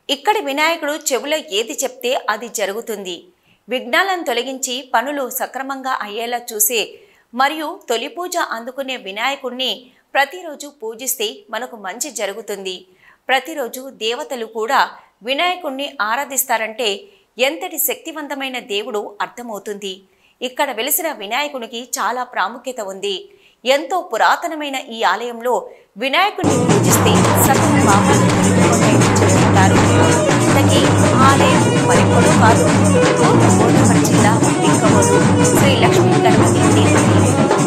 ఇక్కడి వినాయకుడు చెవిలో ఏది చెప్తే అది జరుగుతుంది. విఘ్నాలను తొలగించి పనులు సక్రమంగా అయ్యేలా చూసే మరియు తొలి పూజ అందుకునే వినాయకుడిని ప్రతిరోజు పూజిస్తే మనకు మంచి జరుగుతుంది. ప్రతిరోజు దేవతలు కూడా వినాయకుడిని ఆరాధిస్తారంటే ఎంతటి శక్తివంతమైన దేవుడు అర్థమవుతుంది. ఇక్కడ వెలిసిన వినాయకునికి చాలా ప్రాముఖ్యత ఉంది. ఎంతో పురాతనమైన ఈ ఆలయంలో వినాయకుడిని పూజిస్తే సకల పాపాలు తొలగిపోతాయని చెబుతుంటారు. ఇంతకీ ఆలయం మరికొడు కాదు, కోనసీమ జిల్లా బిక్కవోలు శ్రీ లక్ష్మీ గణపతి దేవాలయం.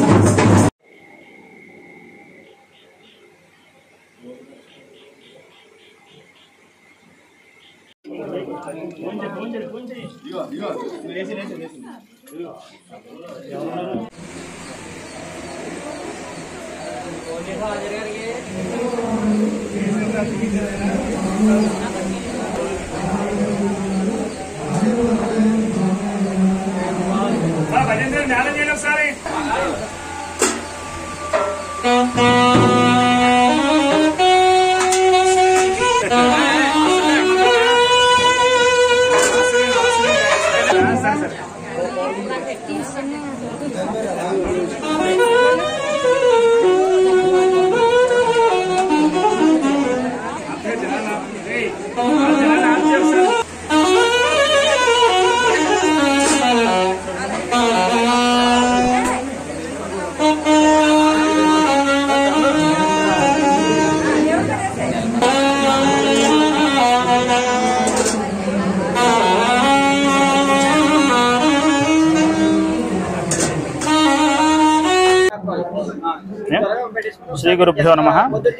శ్రీ గురుభ్యో నమః.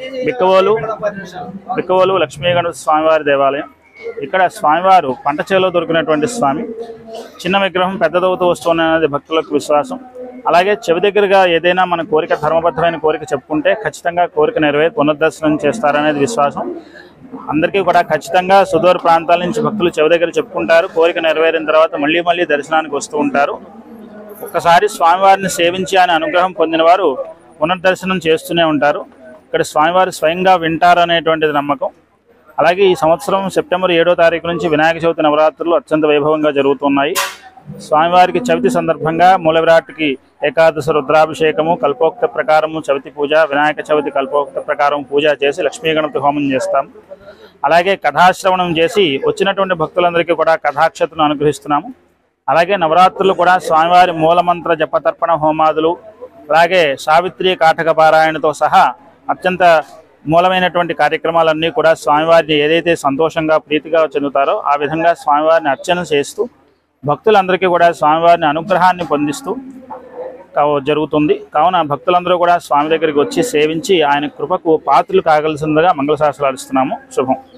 బిక్కవోలు లక్ష్మీ గణపతి స్వామివారి దేవాలయం. ఇక్కడ స్వామివారు పంట చేలో దొరికినటువంటి స్వామి. చిన్న విగ్రహం పెద్దదవుతూ వస్తున్నది భక్తులకు విశ్వాసం. అలాగే చెవి దగ్గరగా ఏదైనా మన కోరిక, ధర్మబద్ధమైన కోరిక చెప్పుకుంటే ఖచ్చితంగా కోరిక నెరవేరి పునర్దర్శనం చేస్తారనేది విశ్వాసం. అందరికీ కూడా ఖచ్చితంగా సుదూర ప్రాంతాల నుంచి భక్తులు చెవి దగ్గర చెప్పుకుంటారు. కోరిక నెరవేరిన తర్వాత మళ్ళీ మళ్ళీ దర్శనానికి వస్తూ ఉంటారు. ఒక్కసారి స్వామివారిని సేవించి ఆయన అనుగ్రహం పొందిన వారు పునర్దర్శనం చేస్తూనే ఉంటారు. ఇక్కడ స్వామివారు స్వయంగా వింటారనేటువంటిది నమ్మకం. అలాగే ఈ సంవత్సరం సెప్టెంబర్ 7వ తారీఖు నుంచి వినాయక చవితి నవరాత్రులు అత్యంత వైభవంగా జరుగుతున్నాయి. స్వామివారికి చవితి సందర్భంగా మూల విరాట్కి ఏకాదశ రుద్రాభిషేకము, కల్పోక్త ప్రకారము చవితి పూజ, వినాయక చవితి కల్పోక్త ప్రకారం పూజ చేసి లక్ష్మీ గణపతి హోమం చేస్తాం. అలాగే కథాశ్రవణం చేసి వచ్చినటువంటి భక్తులందరికీ కూడా కథాక్షతను అనుగ్రహిస్తున్నాము. అలాగే నవరాత్రులు కూడా స్వామివారి మూలమంత్ర జపతర్పణ హోమాదులు, అలాగే సావిత్రి కాటక పారాయణతో సహా అత్యంత మూలమైనటువంటి కార్యక్రమాలన్నీ కూడా స్వామివారిని ఏదైతే సంతోషంగా ప్రీతిగా చెందుతారో ఆ విధంగా స్వామివారిని అర్చన చేస్తూ భక్తులందరికీ కూడా స్వామివారిని అనుగ్రహాన్ని పొందిస్తూ జరుగుతుంది. కావున భక్తులందరూ కూడా స్వామి దగ్గరికి వచ్చి సేవించి ఆయన కృపకు పాత్రలు కాగలసిందిగా మంగళశాసనాలు ఇస్తున్నాము. శుభం.